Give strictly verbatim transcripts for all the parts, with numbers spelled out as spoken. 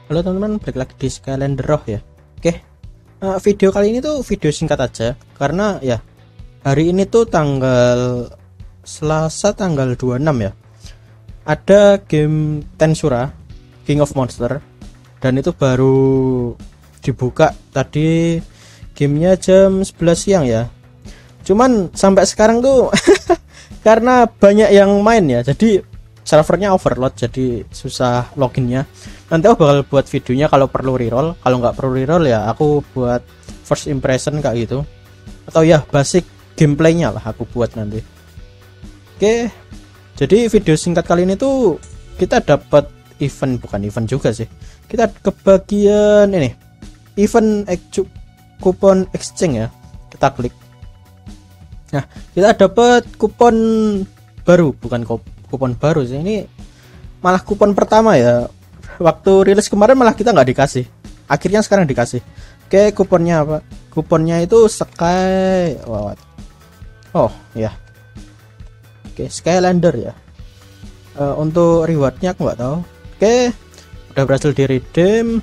Halo teman-teman, balik lagi di Skylander Roh ya. Oke, uh, video kali ini tuh video singkat aja, karena ya hari ini tuh tanggal Selasa tanggal dua puluh enam ya. Ada game Tensura King of Monster, dan itu baru dibuka tadi, gamenya jam sebelas siang ya. Cuman sampai sekarang tuh karena banyak yang main ya, jadi servernya overload, jadi susah loginnya. Nanti aku bakal buat videonya kalau perlu reroll, kalau nggak perlu reroll ya aku buat first impression kayak gitu, atau ya basic gameplaynya lah aku buat nanti. Oke, jadi video singkat kali ini tuh kita dapat event, bukan event juga sih, kita ke bagian ini event ex- kupon exchange ya. Kita klik, nah kita dapat kupon baru, bukan kupon baru sih, ini malah kupon pertama ya. Waktu rilis kemarin malah kita nggak dikasih, akhirnya sekarang dikasih. Oke, kuponnya apa? Kuponnya itu Sky, oh, oh ya, oke, Skylander ya. Uh, untuk rewardnya aku nggak tahu. Oke, udah berhasil di redeem.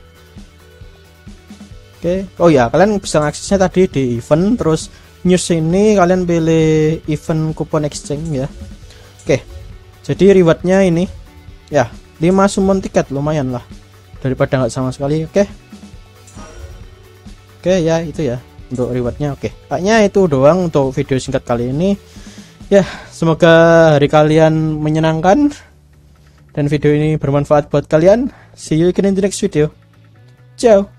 Oke, oh ya, kalian bisa aksesnya tadi di event, terus news ini kalian pilih event kupon exchange ya. Oke, jadi rewardnya ini ya lima summon tiket, lumayan lah daripada nggak sama sekali. Oke, oke ya itu ya untuk rewardnya. Oke, kayaknya itu doang untuk video singkat kali ini ya. Semoga hari kalian menyenangkan dan video ini bermanfaat buat kalian. See you again in the next video. Ciao.